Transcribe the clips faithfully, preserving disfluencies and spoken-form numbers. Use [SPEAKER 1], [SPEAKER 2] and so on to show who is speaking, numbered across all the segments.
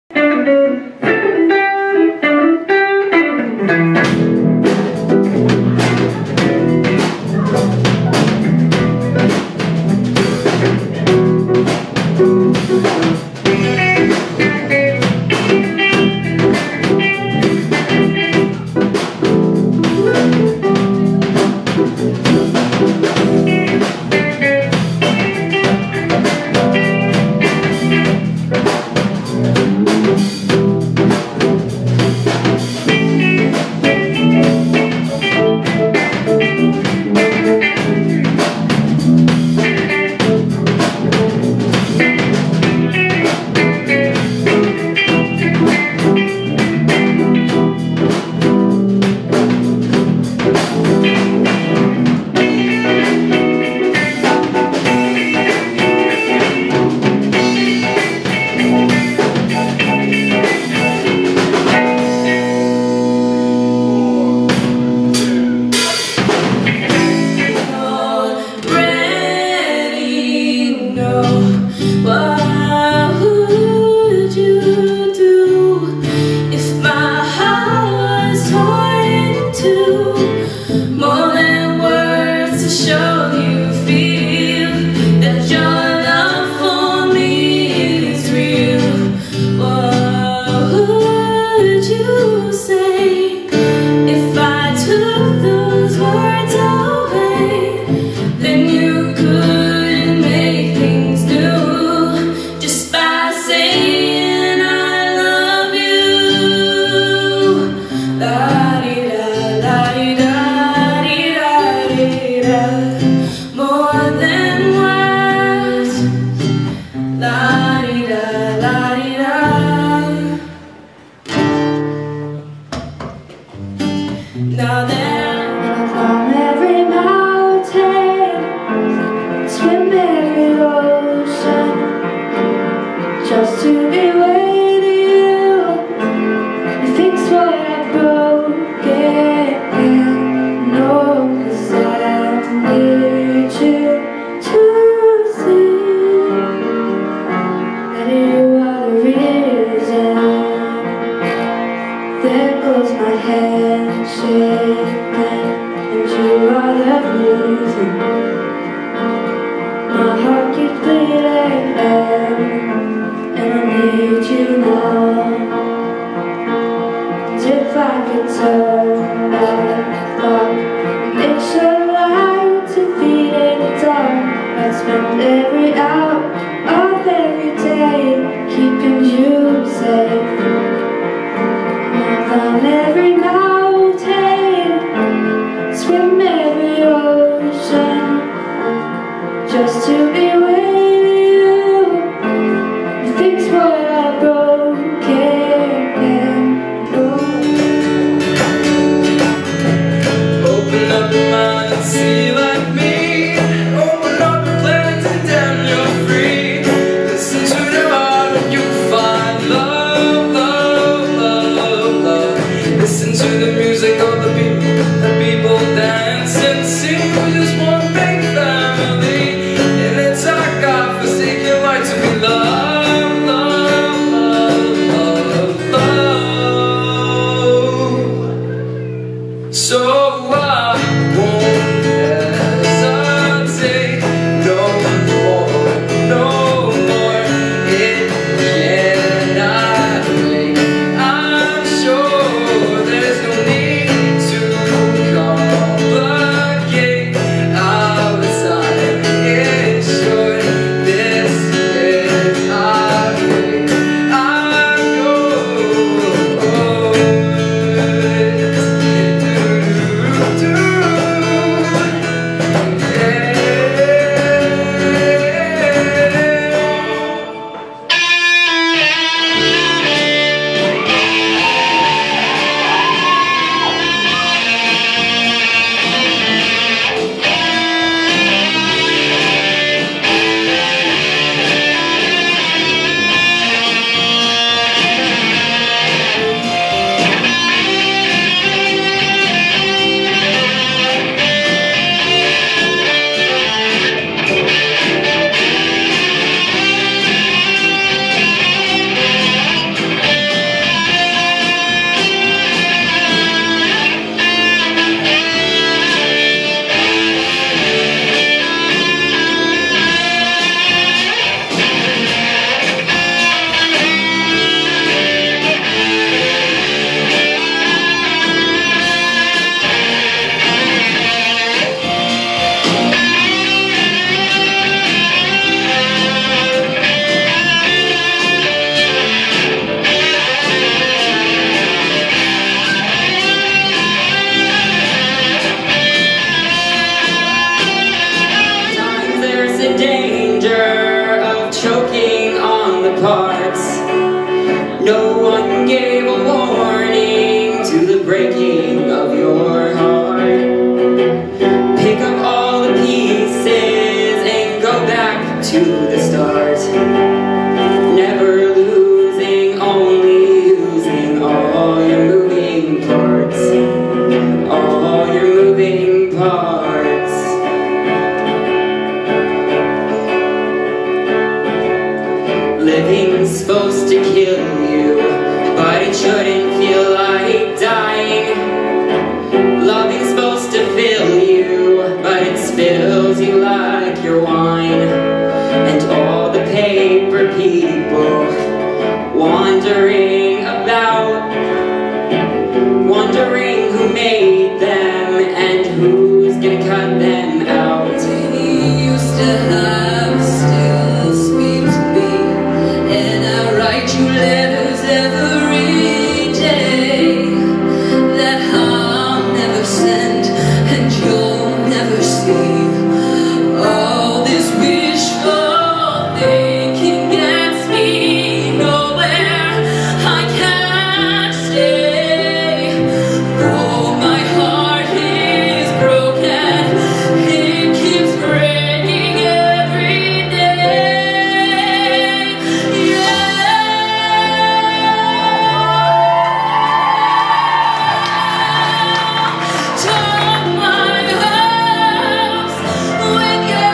[SPEAKER 1] Now then, I'll climb every mountain, swim every ocean, just to be with you, and fix what I've broken. No, 'cause I need you to see that you are the reason. There goes my head shaking, and you are the reason. My heart keeps bleeding, and I need you now. And if I could turn back the clock, make sure light to feed in the dark, I'd spend every hour of every day keeping you safe. I'll climb every mountain,
[SPEAKER 2] kill you, but it shouldn't feel like dying. Loving's supposed to fill you, but it spills you like your wine. And all the paper people wandering about, wondering who made them and who's gonna cut them out.
[SPEAKER 3] He used to have, still speaks to me, and I write you letters every day that I'll never send and you'll never see. All this wishful thinking gets me nowhere. I can't stay, though my heart is broken. It keeps breaking every day. Yeah. Took my hopes with you.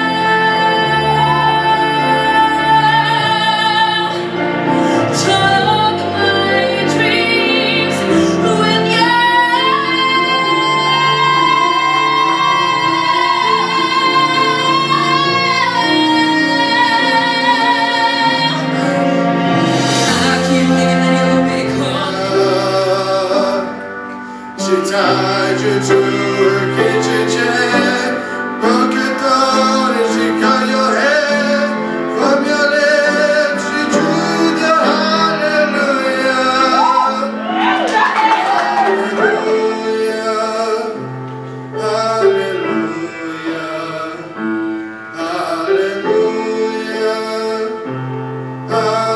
[SPEAKER 3] Took my dreams with you. I keep thinking that you'll be cold.
[SPEAKER 4] She tied you to her kitchen chair, broke your throat and she cut your hair. From your lips she drew the hallelujah. Hallelujah, hallelujah, hallelujah,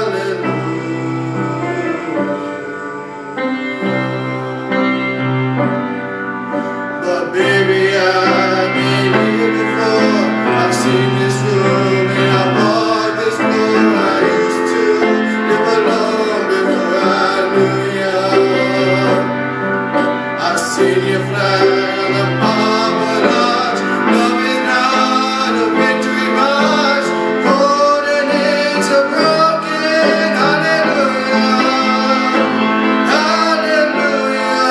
[SPEAKER 4] hallelujah. But baby, I've been here before. I've seen this room and I've walked this floor. I used to live alone before I knew you. I've seen your flag on the marble arch. Love is not a victory march. Cold and it's a broken hallelujah. Hallelujah.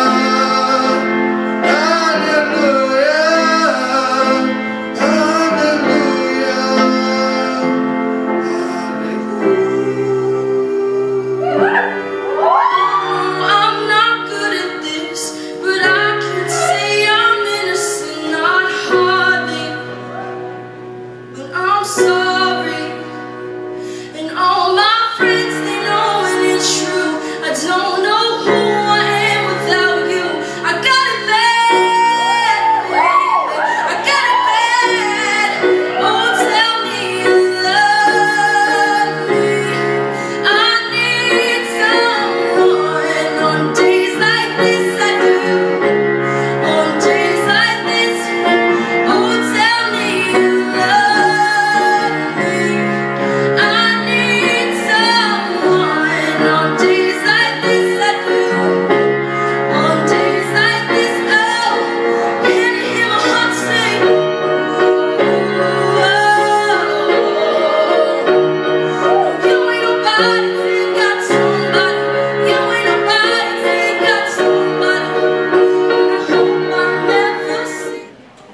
[SPEAKER 3] I'm not good at this, but I can say I'm innocent, not hardly. But I'm sorry, and all my friends, they know and it's true. I don't know who I am without you. I got it bad, baby. I got it bad. Oh, tell me you love me. I need someone on days like this. I do. On days like this. Oh, tell me you love me. I need someone on days like this. I do. On days like this. Oh, can you hear my heart sing? You ain't nobody till you got somebody. You ain't nobody till you got somebody. I hope I never see.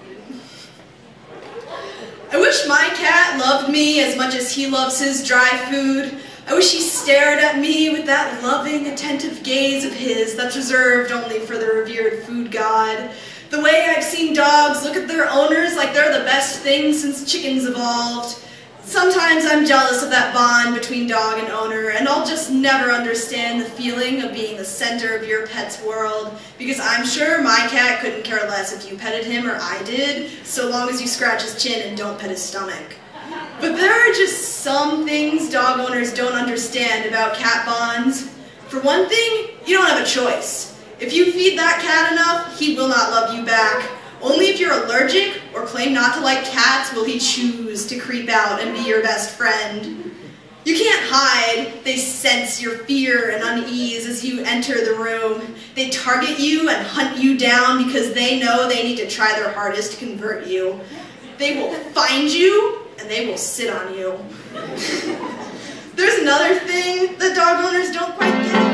[SPEAKER 5] I wish my cat loved me as much as he loves his dry food. I wish he stared at me with that loving, attentive gaze of his that's reserved only for the revered food god. The way I've seen dogs look at their owners like they're the best thing since chickens evolved. Sometimes I'm jealous of that bond between dog and owner, and I'll just never understand the feeling of being the center of your pet's world, because I'm sure my cat couldn't care less if you petted him or I did, so long as you scratch his chin and don't pet his stomach. But there are just some things dog owners don't understand about cat bonds. For one thing, you don't have a choice. If you feed that cat enough, he will not love you back. Only if you're allergic or claim not to like cats will he choose to creep out and be your best friend. You can't hide. They sense your fear and unease as you enter the room. They target you and hunt you down because they know they need to try their hardest to convert you. They will find you and they will sit on you. There's another thing that dog owners don't quite get.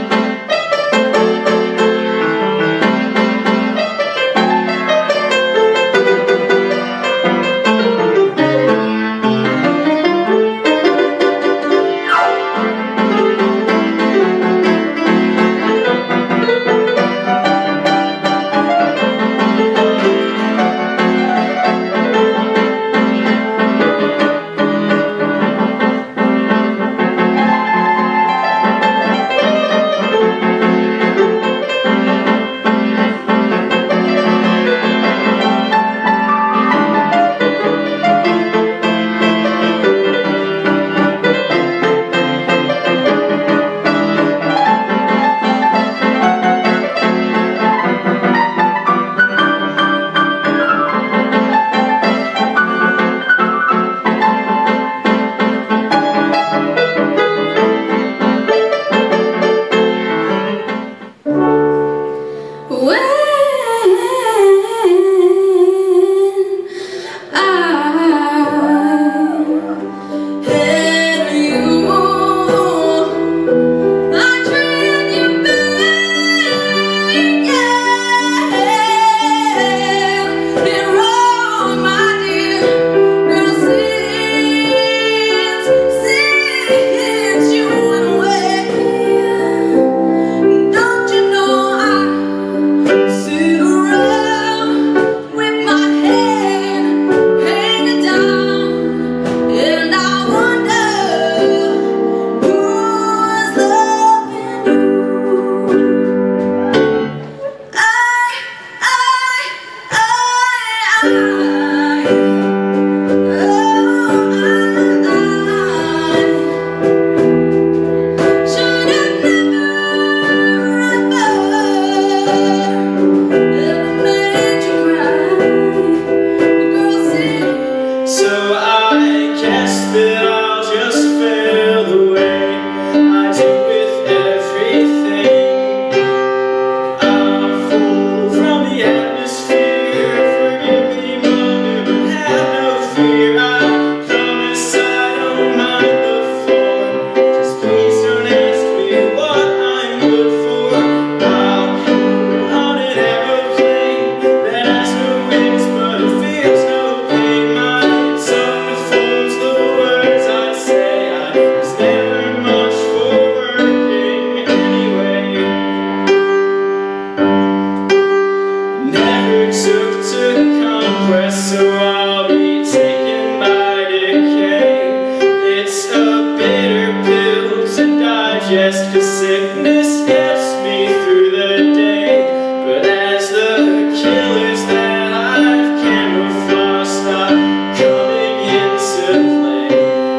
[SPEAKER 6] Just 'cause sickness gets me through the day. But as the killers that I've camouflaged stop coming into play,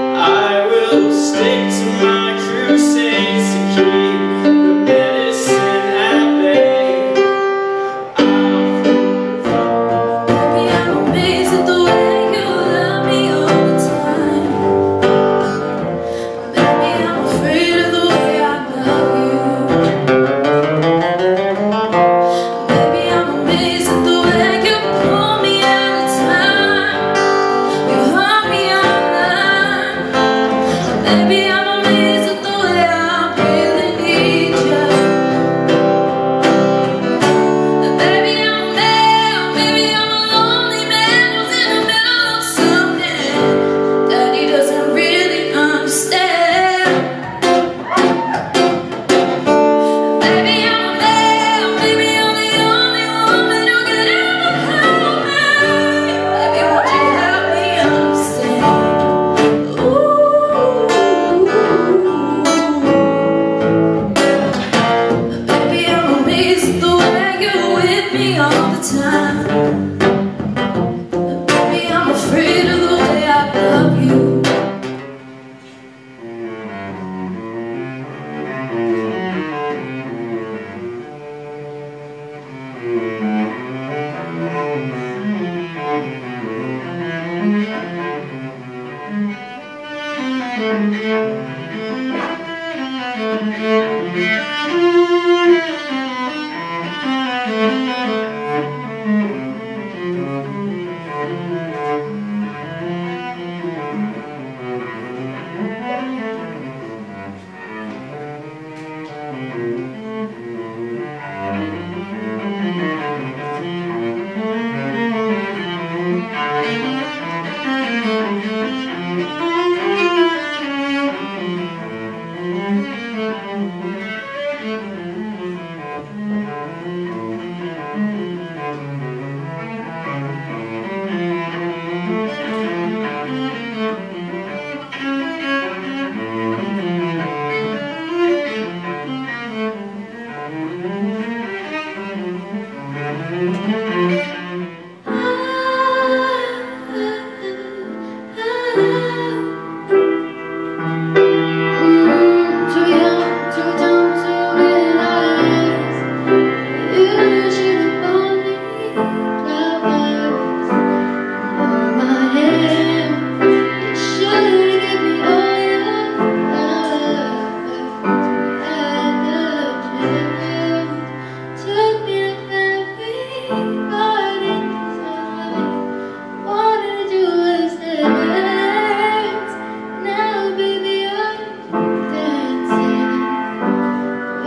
[SPEAKER 6] I will stick to my crusades to keep the medicine at bay.
[SPEAKER 3] Baby, I'm amazed at the way you love me all the time. Baby, I'm afraid of the way I love you.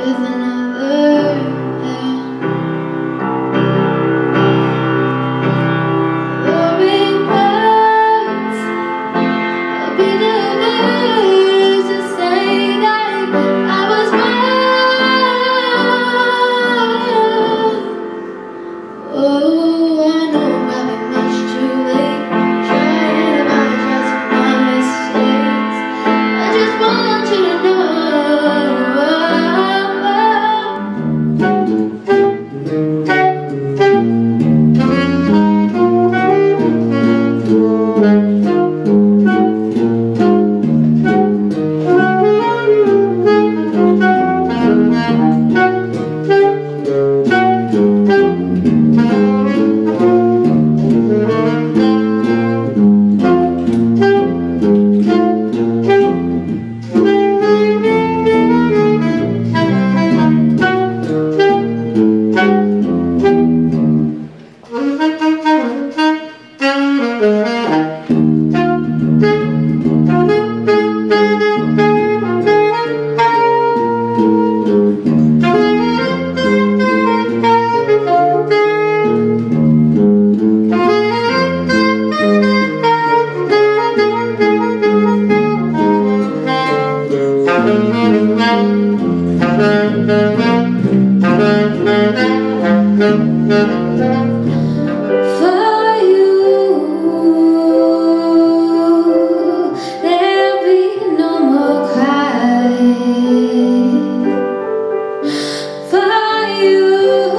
[SPEAKER 1] with another hand. Though it hurts, I'll be the first to say that I was wrong. Oh, I know probably much too late, trying to apologize for my mistakes. I just want you to know. For you, there'll be no more crying. For you,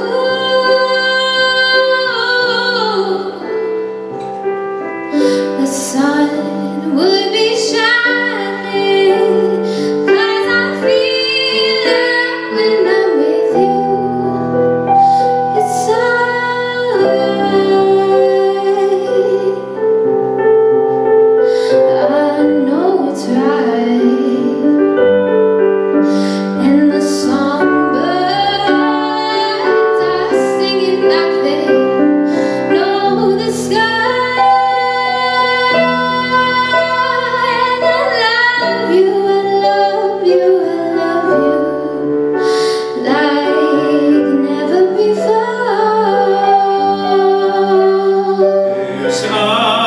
[SPEAKER 1] the sun would be shining, 'cause I feel it when I'm with you. It's alright, I know it's right. And the songbirds are singing like they know the sky. And I love you, I love you, I love you like never before.
[SPEAKER 6] There's a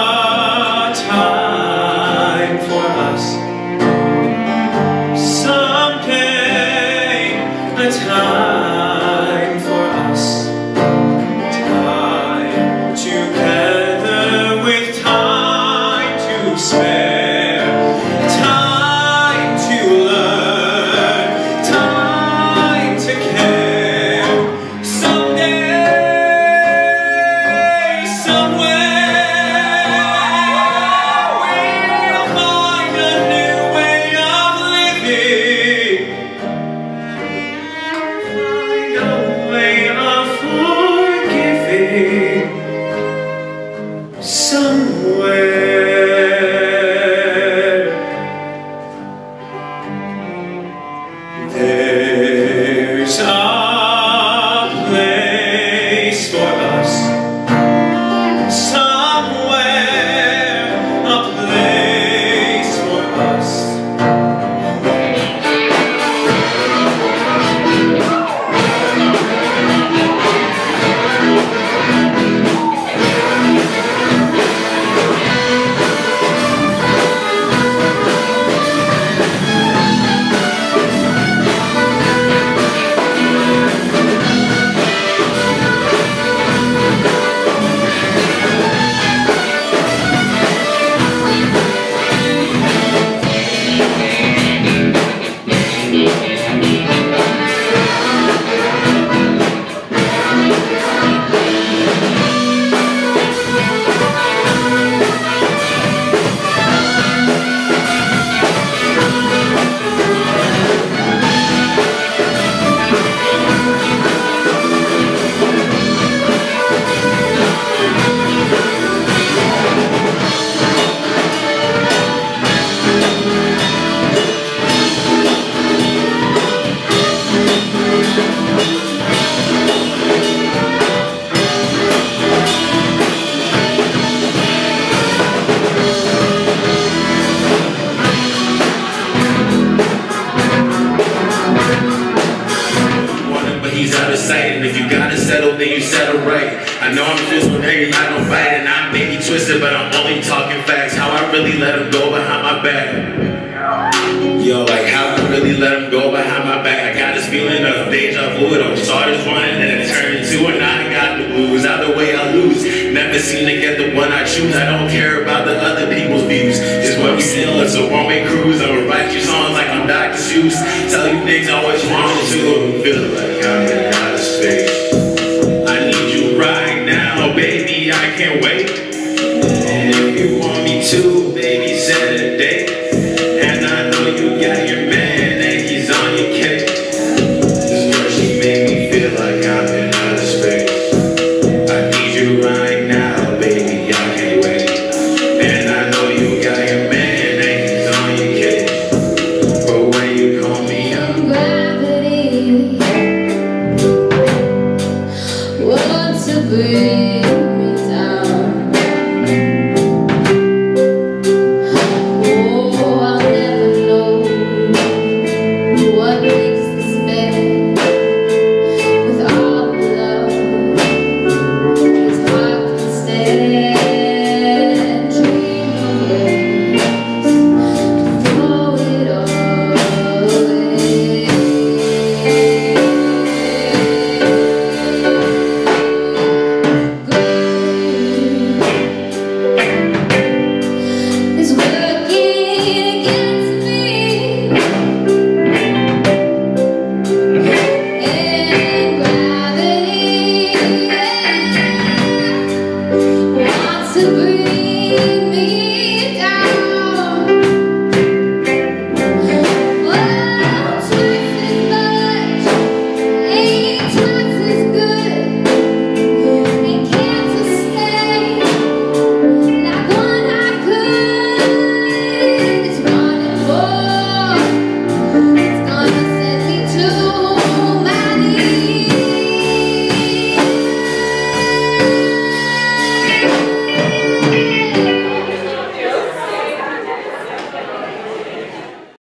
[SPEAKER 6] time for us someday, a time for us, time together with time to spare, time to learn, time to care. Someday, somewhere, we'll find a new way of living.
[SPEAKER 7] he's out of sight. And if you gotta settle, then you settle right. I know I'm just with every I don't bite, and I may be twisted, but I'm only talking facts. How I really let him go behind my back. Yo, like how I really let him go behind my back. I got this feeling of deja vu. It all started as one, and then it turned into and I got the blues. Either way I lose. Never seem to get the one I choose. I don't care about the other people's views. Just when we sail, it's a one-way cruise. I'ma write you songs like I'm Doctor Seuss. Tell you things I always wanted to. Feel like I'm in outer space. I need you right now, baby. I can't wait. And if you want me to, baby, set a date. And I know you got your man and he's on your case. This girl, she made me feel like I'm in outer space. I need you right now, baby, I can't wait. And I know you got your man and he's on your case. But when you call me up,
[SPEAKER 1] gravity wants to breathe.